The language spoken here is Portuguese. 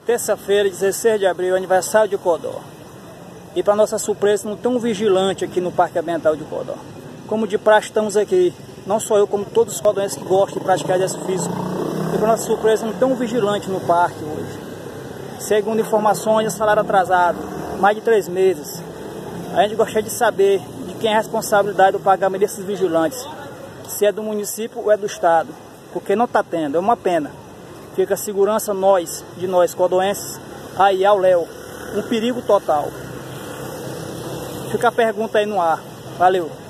Terça-feira, 16 de abril, aniversário de Codó. E para nossa surpresa, não tem um vigilante aqui no Parque Ambiental de Codó. Como de praxe, estamos aqui, não só eu, como todos os codoenses que gostam de praticar exercício físico. E para nossa surpresa, não tem um vigilante no parque hoje. Segundo informações, salário atrasado, mais de 3 meses. A gente gostaria de saber de quem é a responsabilidade do pagamento desses vigilantes. Se é do município ou é do estado. Porque não está tendo, é uma pena. Fica a segurança de nós codoenses, aí ao Léo, um perigo total. Fica a pergunta aí no ar. Valeu!